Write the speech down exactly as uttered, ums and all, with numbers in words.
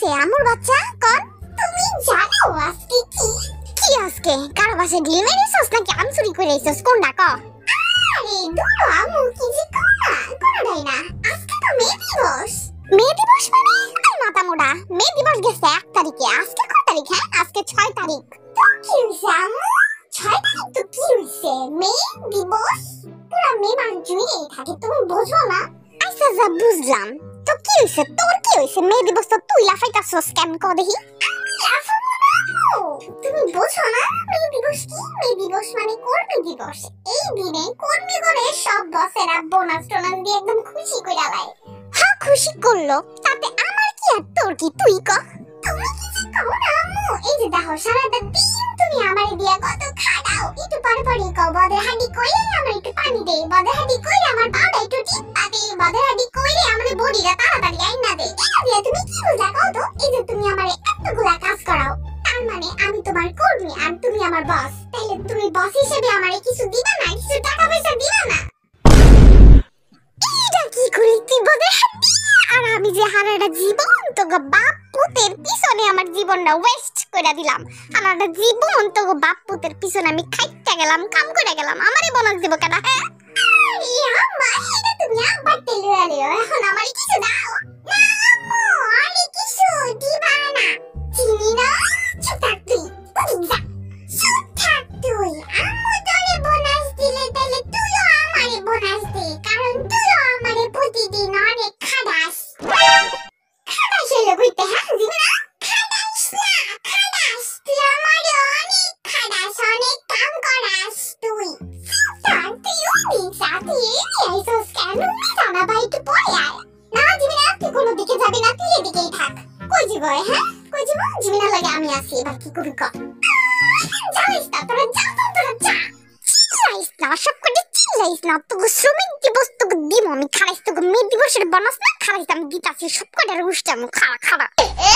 হইছে আমুর বাচ্চা কোন? তুমি জানো আজকে কি? কি আজকে? কার বাসে ঢিল মেরেছস নাকি আম চুরি করে আইছস কোনটা ক? আরে দুটো আমু কি যে কোনা কোনটাই না। আজকে তো মে দিবস। মে দিবস মানে? আই মাথা মোড়া। মে দিবস গেছে এক তারিখে। আজকে কত তারিখ? হ্যাঁ আজকে ছয় তারিখ। তো কি হইছে আমু? ছয় তারিখ তো কি হইছে? মে দিবস পুরা মে মাস জুড়েই থাকে, তুমি বোঝো না? আচ্ছা যা বুঝলাম। তো কি হইছে? তোর কি হইছে? মে দিবস তো তুই লাফাইতাছস কেন ক দেখি? তুমি বোঝো না মে দিবস কি? মে দিবস মানে কর্মী দিবস। এই দিনে কর্মী করে সব বসেরা বোনাস টোনাস দিয়ে একদম খুশি কইরা দেয়। হ্যাঁ খুশি করলো, তাতে আমার কি আর তোর কি? তুই ক। তুমি কিছু কও না আম্মু। এই যে দেখো সারাটা দিন তুমি আমারে দিয়া কত খাটাও। একটু পরে পরে কও বদের হাঁডি কইরে আমার একটু পানি দে, বদের হাঁডি কইরে আমার পাটা একটু টিপা দে, বদের হাঁডি কইরে আমাদের বডিটা তাড়াতাড়ি আইনা দে। এটা দিয়া তুমি কি বুঝা কও তো? এই যে তুমি আমারে এতগুলা কাজ করাও, তার মানে আমি তোমার কর্মী আর তুমি আমার বস। তাহলে তুমি বস হিসেবে আমারে কিছু দিবা না? কিছু টাকা পয়সা দিবা না? এটা কি করি তুই বদের হাঁডি? আর আমি যে হারাটা জীবন তোকে বাপ পুতের পিছনে আমার জীবনটা ওয়েস্ট করে দিলাম। হারাটা জীবন তোকে বাপ পুতের পিছনে আমি খাইতে গেলাম, কাম করে গেলাম, আমারে বোনাস দিব কেন? হ্যাঁ আরে আম্মা এটা তুমি আব্বার তেল আলিও, এখন আমারে কিছু দাও না আম্মু। আরে কিছু দিবা না? চিনি না। চুপ থাক তুই, তুই যা চুপ থাক তুই। আম্মু তোরে বোনাস দিলে তাহলে তুইও আমারে বোনাস দে, কারণ তুইও আমারে প্রতিদিন অনেক খাদাস। খাদাস হলো কইতে? হ্যাঁ দিবি না? খাদাস না খাদাস, তুই আমারে অনেক খাদাস, অনেক কাম করাস তুই। তার তুই অনেক সাথে আইসোস কেন? জানা ভাই একটু পরে আয়। না দিবি না? তুই কোনো দিকে যাবি না, তুই এদিকেই থাক। কই যাবো? হ্যাঁ কই যাবো? যাবি না লাগে আমি আছি, এবার কি করবি কর। যাইস না তোরা, যা তো তোরা যা। চিল্লাইস না, সব করে চিল্লাইস না। তোকে শ্রমিক দিবস তোকে দিব আমি, খারাইস তোকে মে দিবসের বোনাস না খারাইস আমি দিতাছি সব কটার উষ্টাম। খাড়া খাড়া